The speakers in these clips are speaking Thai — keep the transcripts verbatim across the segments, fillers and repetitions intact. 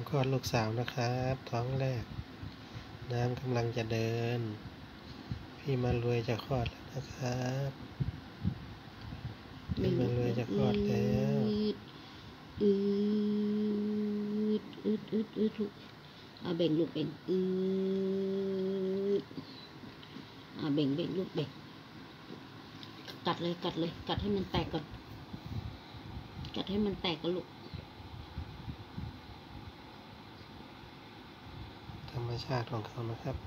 คลอดลูกสาวนะครับท้องแรกน้ำกำลังจะเดินพี่มารวยจะคลอดแล้วนะครับพี่มารวยจะคลอดแล้วอืดอืดอืดอืดลูกเอาเบ่งลูกเบ่งอืดเอาเบ่งเบ่งลูกเบ่งกัดเลยกัดเลยกัดให้มันแตกก่อนกัดให้มันแตกก่อนลูกธรรมชาติของเขานะครับ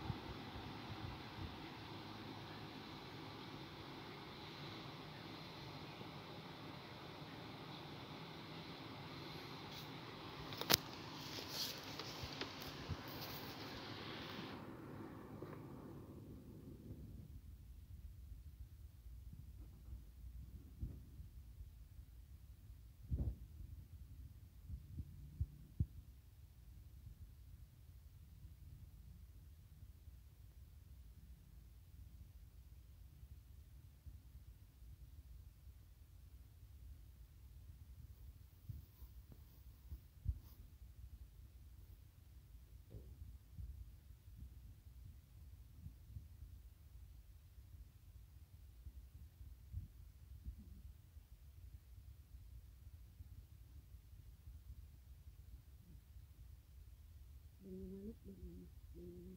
เบ่งมาลูกเบ่งมาเบ่งมา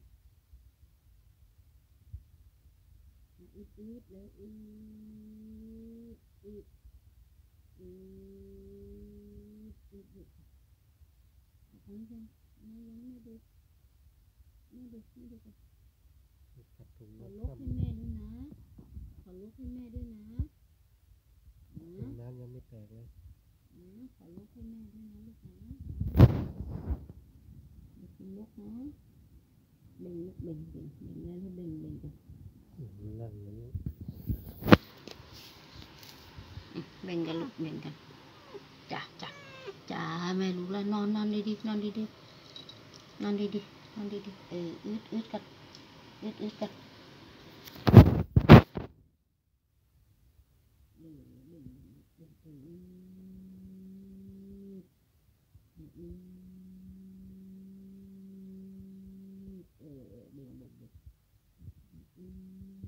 อืดอืดเลยอืดอืดอืดอืดอืดเอาของยังไม่ยังไม่ดูไม่ดูไม่ดูกันขอลุกให้แม่ด้วยนะขอลุกให้แม่ด้วยนะถุงน้ำยังไม่แตกเลยนะขอลุกให้แม่ด้วยนะลูกนะอย่ากินลุกนะเบ่งลูกเบ่งเบ่งเบ่งแล้วให้เบ่งเบ่งกันนั่งอย่างนี้เบ่งกันลูกเบ่งกันจ้าจ้าจ้าแม่รู้แล้วนอนนอนดีๆนอนดีๆนอนดีๆนอนดีๆเอออืดอืดกันอืดอืดกันเบ่งเบ่งเบ่งเบ่งอืดอืดเออเบ่งเบ่งเบ่งอืด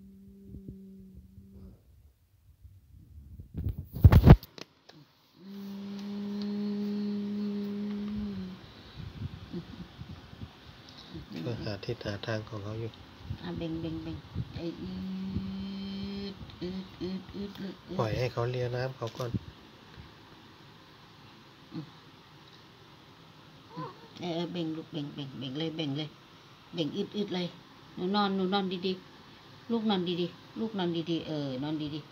ก็หาทิศหาทางของเขาอยู่อ่ะเบ่งเบ่งเบ่งไอ้อืดอืดอืดอืดอืดปล่อยให้เขาเลียน้ำเขาก่อนเออเบ่งลูกเบ่งเบ่งเบ่งเลยเบ่งเลยเบ่งอืดอืดเลยหนูนอนหนูนอนดีๆลูกนอนดีๆลูกนอนดีๆเออนอนดีๆ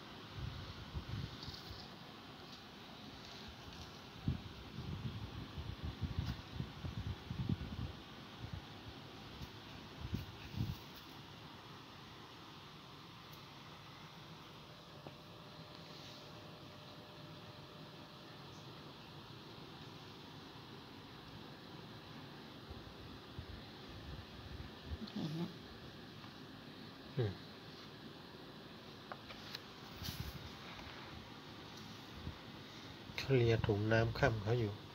เห็นไหมเขาเลียถุงน้ำข้ามเขาอยู่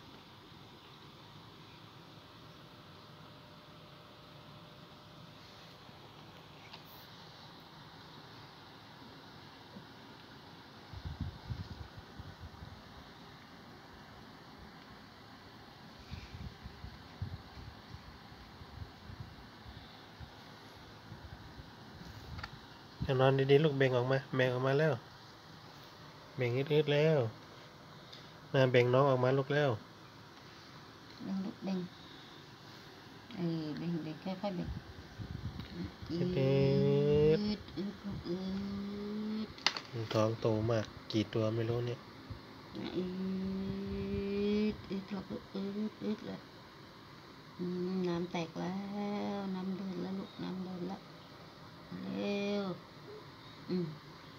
จะนอนดีๆลูกเบ่งออกมาเบ่งออกมาแล้วเบ่งยืดๆแล้วมาเบ่งน้องออกมาลูกแล้วเบ่งลูกเบ่งเออเบ่งเบ่งค่อยๆเบ่งอืดอืดอืดอืดท้องโตมากกี่ตัวไม่รู้เนี่ยอืดอืดลูกอืดอืดเลยน้ำแตกแล้วน้ำเดินแล้วลูกน้ำเดินแล้วเร็วอืม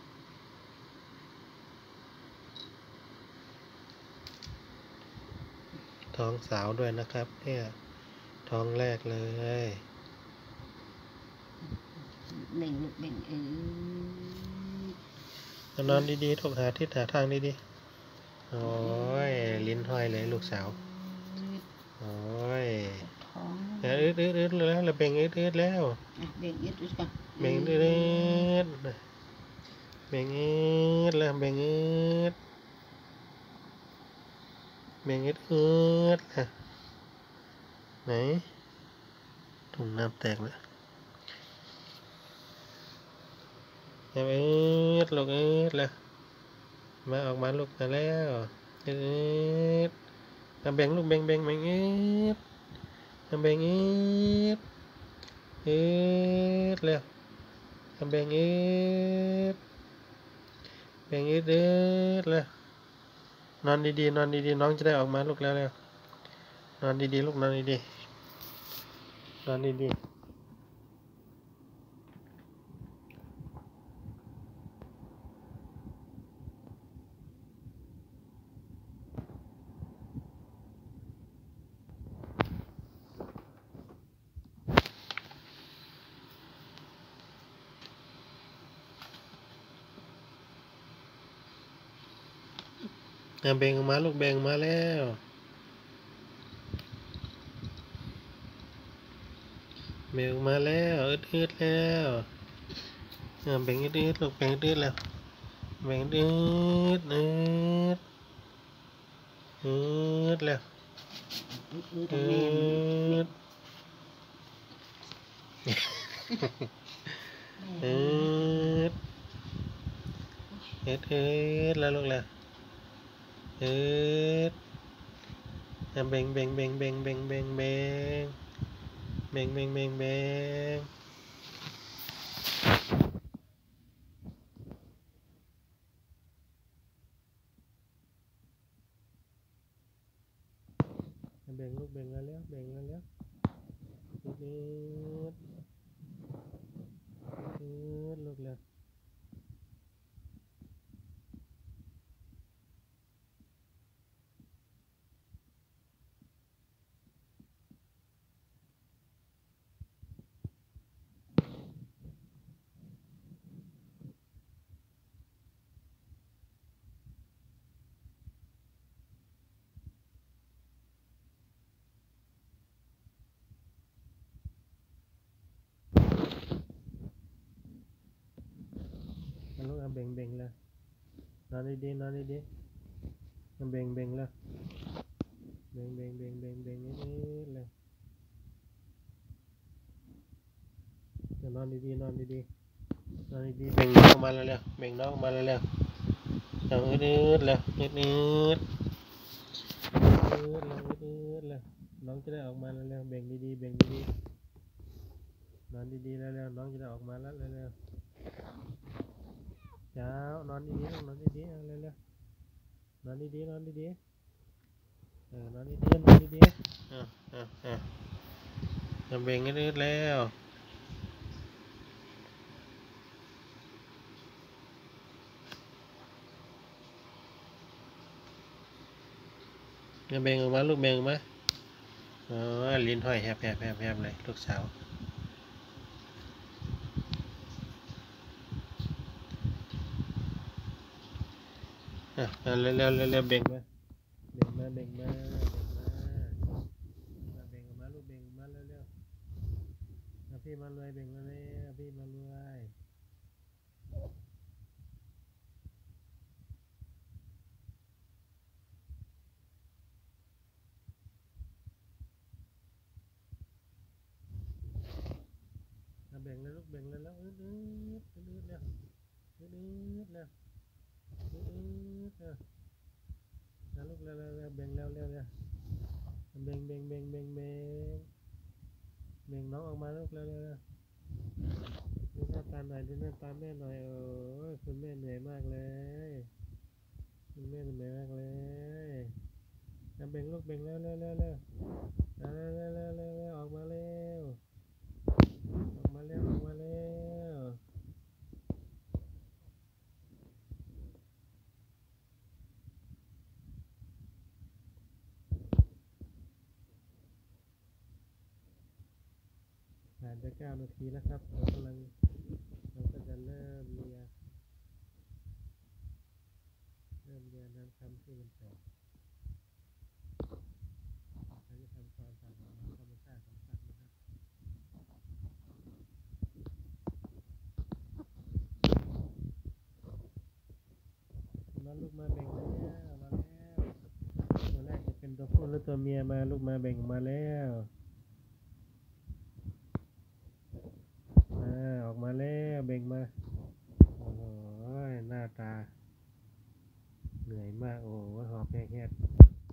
ท้องสาวด้วยนะครับเนี่ยท้องแรกเลยเบ่งลูกเบ่งเออนอนดีๆทุกหาทิศหาทางดีๆโอ้ยลิ้นห้อยเลยลูกสาวโอ้ยเอออืดอืดอืดแล้วเราเบ่งอืดอืดแล้วอ่ะเบ่งอึดอึดก่อนเบ่งอืดอืดเบ่งอืดแล้วเบ่งอืดเบ่งอืดอืดอ่ะไหนถุงน้ำแตกแล้วอืดลูกอืดแล้วมาออกมาลูกมาแล้วอืดเอาแบ่งลูกแบ่งแบ่งแบ่งอืดเอาแบ่งอืดอืดแล้วเอาแบ่งอืดแบ่งอืดอืดแล้วนอนดีๆนอนดีๆน้องจะได้ออกมาลูกแล้วแล้วนอนดีๆลูกนอนดีๆนอนดีๆเอาแบ่งออกมาลูกแบ่งออกมาแล้วแบ่งออกมาแล้วอืดๆแล้วเอาแบ่งอืดๆลูกแบ่งอืดๆแล้วแบ่งอืดอืดอืดแล้วอึดอึดอืทำแม่มันเบ่งดแม่อืทำดอืดอืดแล้วลูกแล้วอืดอ่ะเบ่งเบ่งเบ่งเบ่งเบ่งเบ่งเบ่งเบ่งเบ่งเบ่งเบ่งอ่ะเบ่งลูกเบ่งแล้วแล้วเบ่งแล้วแล้วอืดอืดอืดลูกแล้วอ่ะลูกอ่ะเบ่งเบ่งแล้วนอนดีๆนอนดีๆอ่ะเบ่งเบ่งแล้วเบ่งเบ่งเบ่งเบ่งเบ่งอืดแล้วอ่ะนอนดีๆนอนดีๆนอนดีๆเบ่งน้องออกมาแล้วแล้วเบ่งน้องออกมาแล้วแล้วเอาอืดอืดแล้วอืดอืด อืดแล้วอืดแล้วน้องจะได้ออกมาแล้วแล้วเบ่งดีๆเบ่งดีๆนอนดีๆแล้วแล้วน้องจะได้ออกมาแล้วแล้วแล้วเช้านอนดีๆนอนดีๆเอาแล้วแล้วนอนดีๆนอนดีๆเออนอนดีๆนอนดีๆอ่ะอ่ะอ่ะเอาเบ่งอืดๆแล้วเอาเบ่งออกมาลูกเบ่งออกมาอ๋อลิ้นห้อยแหบๆๆๆเลยลูกสาวอ่ะเอาเร็วๆเร็วๆเบ่งมาเบ่งมาเบ่งมาเบ่งมามาเบ่งออกมาลูกเบ่งออกมาเร็วๆเอาพี่มารวยเบ่งมาเลยเอาพี่มารวย อ่ะแบ่งเลยลูกแบ่งเลยแล้วอืดอืดอืดอืดแล้วอืดอืดแล้วอืดอืดแล้วแล้วลูกแล้วแล้วแล้วแบ่งแล้วแล้วแล้วแบ่งแบ่งแบ่งแบ่งแบ่งแบ่งน้องออกมาลูกแล้วแล้วแล้วดูหน้าตาหน่อยดูหน้าตาแม่หน่อยโอ้ยคุณแม่เหนื่อยมากเลยคุณแม่เหนื่อยมากเลยอ่ะแบ่งลูกแบ่งแล้วแล้วแล้วแล้วแล้วแล้วแล้วแล้วแล้วออกมาเร็วออกมาเร็วออกมาเร็ว ผ่านไปเก้านาทีแล้วครับเรากำลังเราก็จะเริ่มเลียเริ่มเลียน้ำคำที่มันแตกเราจะทำความสะอาดของธรรมชาติของสัตว์คนแล้วตัวเมียมาลูกมาแบ่งออกมาแล้วอ่าออกมาแล้วแบ่งมาโอ้โหหน้าตาเหนื่อยมากโอ้โหหอบแหกๆ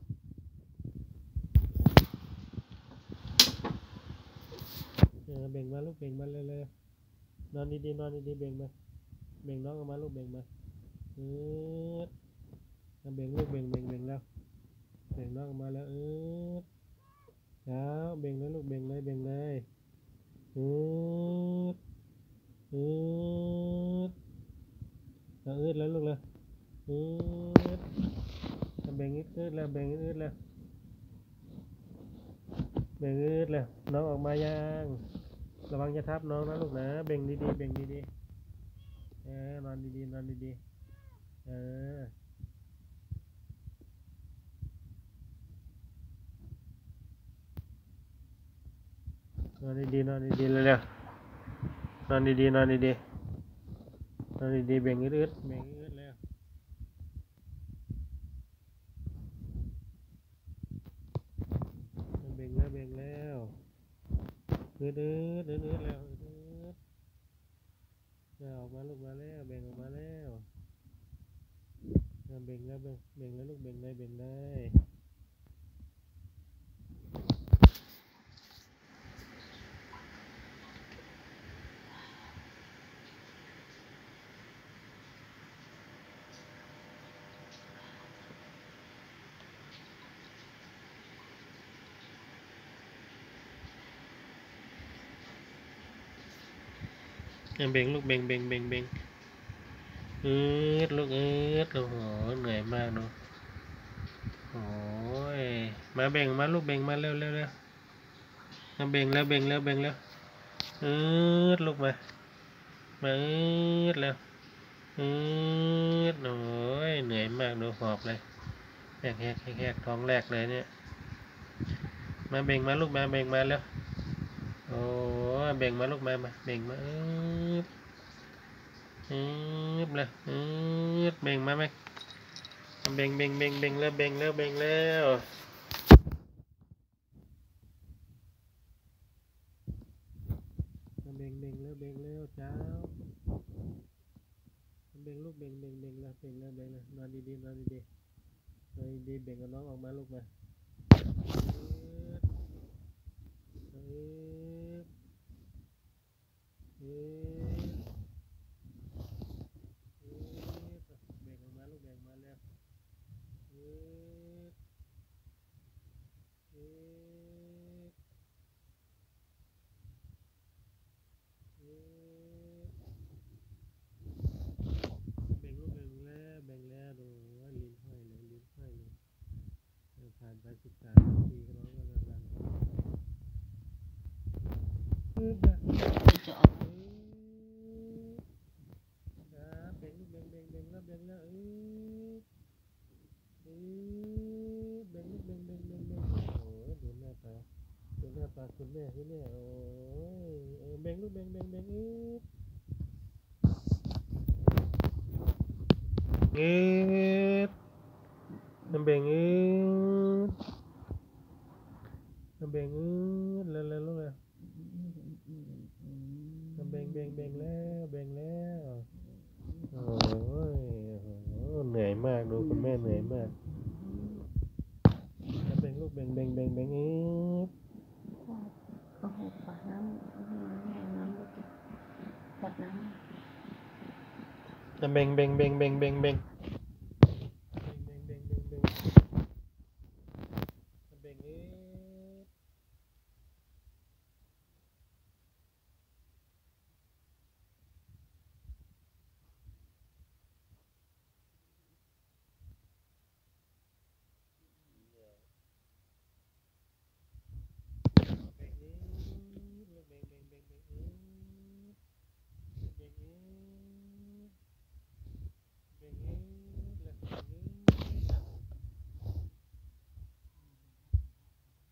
เออแบ่งมาลูกแบ่งมาเลยเลยนอนดีๆนอนดีๆแบ่งมาแบ่งน้องออกมาลูกแบ่งมาเออแบ่งลูกแบ่งแบ่งแบ่งแล้วแบ่งน้องออกมาแล้วเออเช้าแบ่งเลยลูกแบ่งเลยแบ่งเลยเออเออเอาอืดแล้วลูกเลยอืดแบ่งอืดแล้วแบ่งอืดแล้วแบ่งอืดแล้วน้องออกมายังระวังจะทับน้องนะลูกนะแบ่งดีๆแบ่งดีๆเออนอนดีๆนอนดีๆเออนอนดีๆนอนดีๆเร็วๆนอนดีๆนอนดีๆนอนดีๆแบ่งอืดๆแบ่งอืดแล้วแบ่งแล้วแบ่งแล้วอืดๆอืดๆแล้วอืดๆเอาออกมาลูกมาแล้วแบ่งออกมาแล้วแบ่งแล้วแบ่งแบ่งแล้วลูกแบ่งเลยแบ่งเลยแบ่งลูกแบ่งแบ่งแบ่งแบ่งอืดลูกอืดโอ้โหเหนื่อยมากเนาะโอ้ยมาแบ่งมาลูกแบ่งมาเร็วเร็วเร็วมาแบ่งแล้วแบ่งแล้วแบ่งแล้วอืดลูกมามาอืดแล้วอืดโอ้ยเหนื่อยมากดูหอบเลยแหกแหกแหกท้องแรกเลยเนี่ยมาแบ่งมาลูกมาแบ่งมาแล้วโอ้แบ่งมาลูกมามาแบ่งมาอืดอืดเลยอืดแบ่งมาไหมแบ่งแบ่งแบ่งแบ่งแล้วแบ่งแล้วแบ่งแล้วแบ่งแบ่งแล้วแบ่งแล้วเจ้าแบ่งลูกแบ่งแบ่งแบ่งแล้วแบ่งแล้วแบ่งแล้วนอนดีๆนอนดีๆนอนดีๆแบ่งกับน้องออกมาลูกมาอืดอืดอืดแบ่งออกมาลูกแบ่งมาแล้วอืดอืดอืดแบ่งลูกแบ่งแล้วแบ่งแล้วดูว่าลิ้นห้อยเลยลิ้นห้อยเลยผ่านไปสิบสามนาทีน้องก็กำลังอืดนะจะออกครับเบ่งลูกเบ่งเบ่งเบ่งแล้วเบ่งแล้วเออเออเบ่งลูกเบ่งเบ่งเบ่งเบ่งโอ้ยดูหน้าตาดูหน้าตาคุณแม่คุณแม่โอ้ยเออเบ่งลูกเบ่งเบ่งเบ่งเออเออน้ำเบ่งเออน้ำเบ่งเออแล้วแล้วลูกแล้วน้ำเบ่งเบ่งเบ่งแล้วเบ่งแล้วโอ้ยเหนื่อยมากดูคุณแม่เหนื่อยมากน้ำเบ่งลูกเบ่งเบ่งเบ่งเบ่งเออก็หกปากน้ำให้น้ำก็ปัดน้ำน้ำเบ่งเบ่งเบ่งเบ่งเบ่งเบ่งเบ่งเบ่งเบ่งเบ่งน้ำเบ่งเออเบ่งเออลูกเบ่งเบ่งเบ่งเบ่งเออเบ่งเออเบ่งเออแล้วเบ่งเออ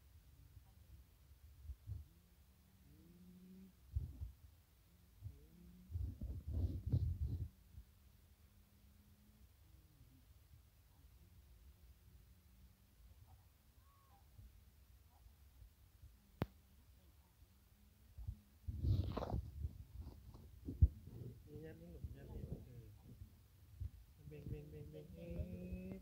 งเบ่งเบ่งเอ๊ะ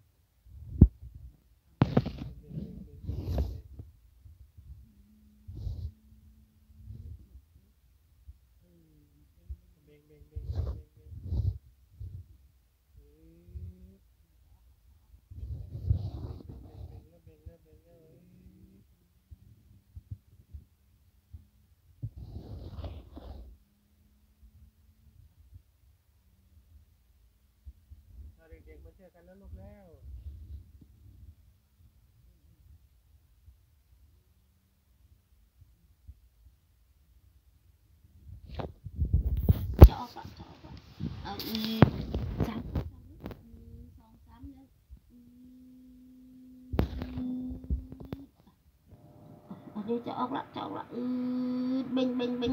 เบ่งเบ่งเบ่งเบ่งเบ่งเบ่งแล้วเบ่งแล้วเบ่งแล้วเด็กๆมาเจอกันแล้วลูกแล้วจะออกละจะออกละเอาอีสามสองสามแล้วเดี๋ยวจะออกละจะออกละอือเบ่งเบ่งเบ่ง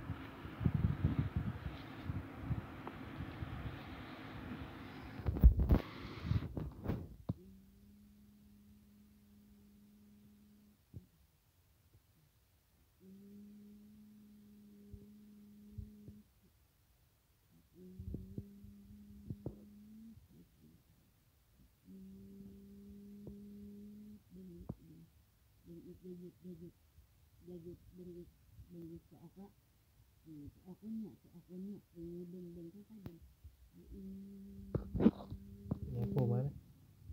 อย่าหยุดอย่าหยุดอย่าหยุดเบ่งอีกเบ่งอีกจะออกละอือจะออกแล้วเนี่ยจะออกแล้วเนี่ยเออเบ่งเบ่งค่อยๆเบ่งอือเนี่ยโผล่มาเลย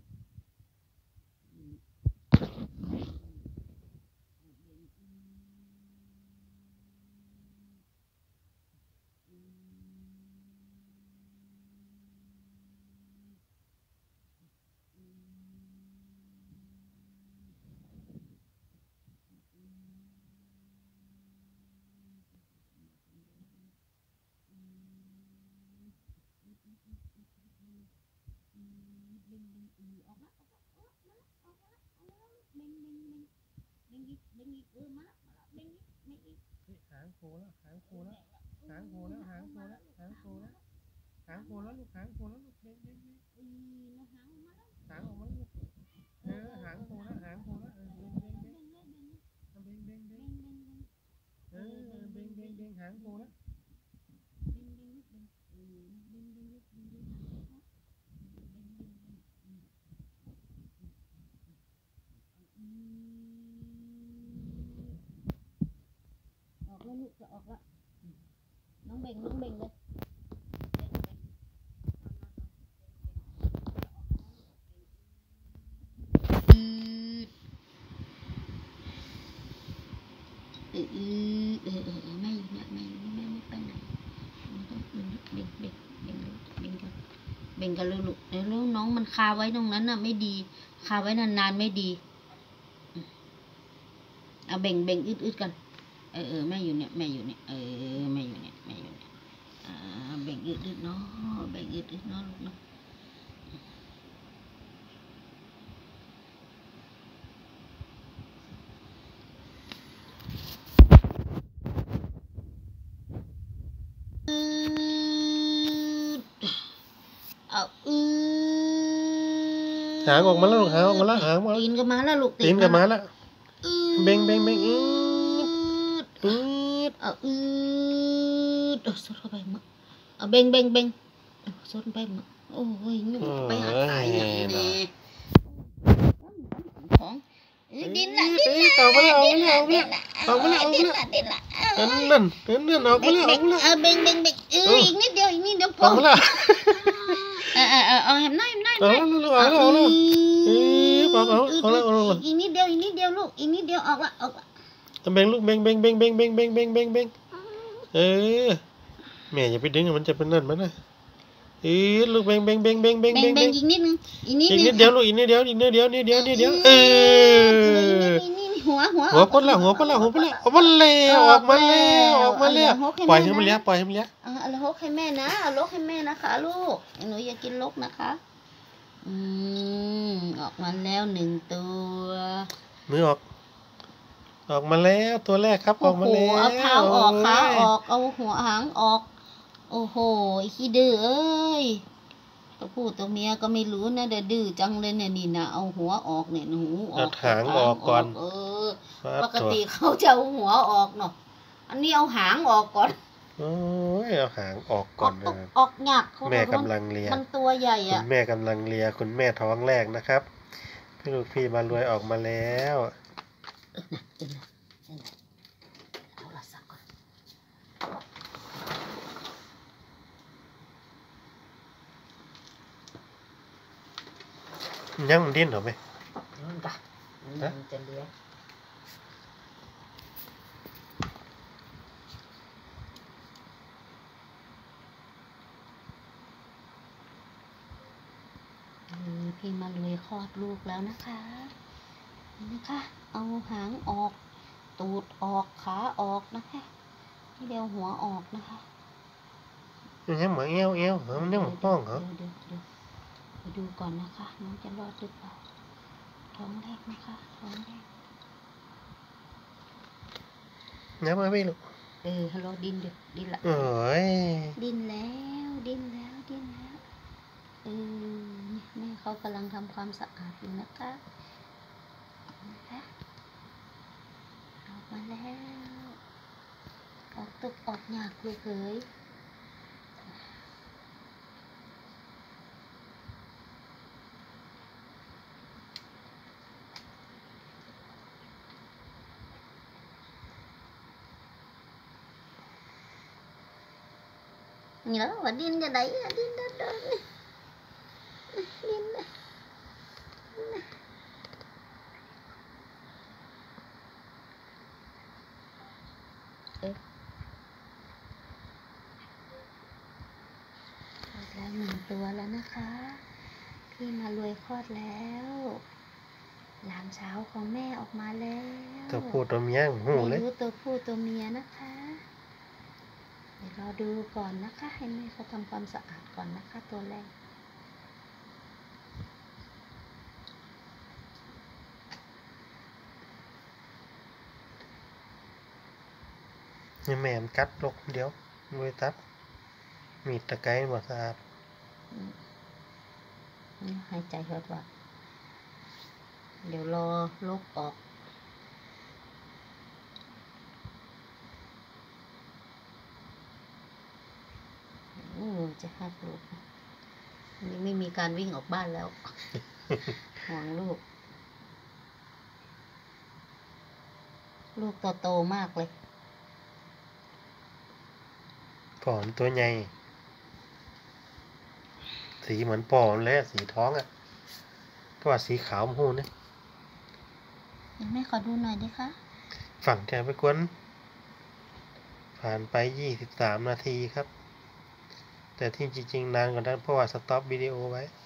หางโผล่แล้วหางโผล่แล้วหางโผล่แล้วหางโผล่แล้วหางโผล่แล้วหางโผล่แล้วลูกหางโผล่แล้วลูกเบ่งเบ่งเบ่งหางออกมาลูกเออหางโผล่แล้วหางโผล่แล้วเออเบ่งเบ่งเบ่งเบ่งเบ่งเบ่งเออเบ่งเบ่งเบ่งหางโผล่แล้วออกแล้วลูกจะออกละน้องเบ่งน้องเบ่งเลยเออเออเออเออไม่อยู่เนี่ยไม่ไม่ไม่ไปไหนเบ่งเบ่งเบ่งเบ่งเบ่งกันเบ่งกันลูกแล้วน้องมันคาไว้ตรงนั้นน่ะไม่ดีคาไว้นานๆไม่ดีเอาเบ่งเบ่งอึดๆกันเออเออแม่อยู่เนี่ยแม่อยู่เนี่ยเออแม่อยู่เนี่ยแม่อยู่เนี่ยอ่าเบ่งอึดๆเนาะเบ่งอึดๆเนาะลูกเนาะเอาอือหางออกมาแล้วลูกหางออกมาแล้วหางมาแล้วตีนก็มาแล้วลูกตีนกับมาแล้วเบ่งเบ่งเบ่งอืดอืดเอาอืดเอาสดเข้าไปมั้งเอาเบ่งเบ่งเบ่งเอาสดไปมั้งโอ้ยยุ่งไปหาตายอย่างนี้แน่ของดินละดินละออกมาแล้วออกมาแล้วออกมาแล้วออกมาแล้วดินละนั่นนั่นนั่นนั่นออกมาแล้วออกมาแล้วเอาเบ่งเบ่งเบ่งเอออีกนิดเดียวอีกนิดเดียวพอออกมาแล้วเออเออเออเอาแหมน้อยน้อยออกแล้วลูกออกแล้วออกแล้วเออออกแล้วออกแล้วออกแล้วอีกนิดเดียวอีกนิดเดียวลูกอีกนิดเดียวออกละออกละเบ่งลูกเบ่งเบ่งเบ่งเบ่งเบ่งเบ่งเบ่งเบ่งเบ่งเออแม่อย่าไปดึงมันจะเป็นนั่นมันนะเออลูกเบ่งเบ่งเบ่งเบ่งเบ่งเบ่งเบ่งเบ่งอีกนิดนึงอีกนิดอีกนึงนิดเดียวลูกอีกนิดเดียวอีกนิดเดียวนิดเดียวนิดเดียวเออหัวหัวหัวพ้นละหัวพ้นละหัวพ้นละออกมาแล้วออกมาแล้วออกมาแล้วปล่อยให้มันเลี้ยปล่อยให้มันเลี้ยเอาเอาลกให้แม่นะเอาลกให้แม่นะคะลูกหนูอย่ากินลกนะคะอืมออกมาแล้วหนึ่งตัวมือออกออกมาแล้วตัวแรกครับออกมาแล้วเอาเท้าออกขาออกเอาหัวหางออกโอ้โหขี้ดื้อเอ้ยตัวผู้ตัวเมียก็ไม่รู้นะเดี๋ยวดื้อจังเลยเนี่ยนี่นะเอาหัวออกเนี่ยหูออกหางออกก่อนเออปกติเขาจะเอาหัวออกเนาะอันนี้เอาหางออกก่อนโอ้ยเอาหางออกอก่ออน กอนะอกออกยากเขาแม่บอกว่ากำลังเลียมันตัวใหญ่คุอ่ะณแม่กำลังเลียคุณแม่ท้องแรกนะครับพี่ลูกพี่มารวยออกมาแล้วเออนะเออนะเออนะเอาละสักก่อนยังมันดิ้นเหรอไหมนั่นจ้ะมันจะเลี้ยงพี่มารวยคลอดลูกแล้วนะคะนะคะ เอาหางออกตูดออกขาออกนะคะที่เดียวหัวออกนะคะมันยังเหมือนเอี้ยวเอี้ยวเหรอมันยังเหมือนห้องเหรอเดี๋ยวเดี๋ยวไปดูก่อนนะคะน้องจะรอดหรือเปล่าท้องแรกนะคะท้องแรกยังมาไม่ลูกเออฮัลโหลดินเดี๋ยวดินละโอ้ยดินแล้วดินแล้วดินแล้วเออเนี่ยแม่เขากำลังทำความสะอาดอยู่นะคะนะคะออกมาแล้วออกตึกออกหยากลูกเอ๋ยเนาะว่าดินจะไหนอะดินเดินเดินนี่ดินน่ะเอ๊ะคลอดแล้วหนึ่งตัวแล้วนะคะพี่มารวยคลอดแล้วหลานสาวของแม่ออกมาแล้วตัวผู้ตัวเมียหูไม่เลยรู้ตัวผู้ตัวเมียนะคะเดี๋ยวรอดูก่อนนะคะให้แม่เขาทำความสะอาดก่อนนะคะตัวแรกนี่แม่มันกัดลกเดี๋ยวมวยตัดมีดตะไคร้บ่สะอาดนี่หายใจหดว่าเดี๋ยวรอลบออกอือจะหักลูกนี่ไม่มีการวิ่งออกบ้านแล้ว ห่วงลูก ลูกโตๆมากเลยปอนตัวใหญ่สีเหมือนปอนเลยอะสีท้องอ่ะก็ว่าสีขาวหูเนี่ยแม่ขอดูหน่อยดิคะฝั่งแถวไปกวนผ่านไปยี่สิบสามนาทีครับ แต่ที่จริงๆนานกว่านั้นเพราะว่าสต็อปวิดีโอไว้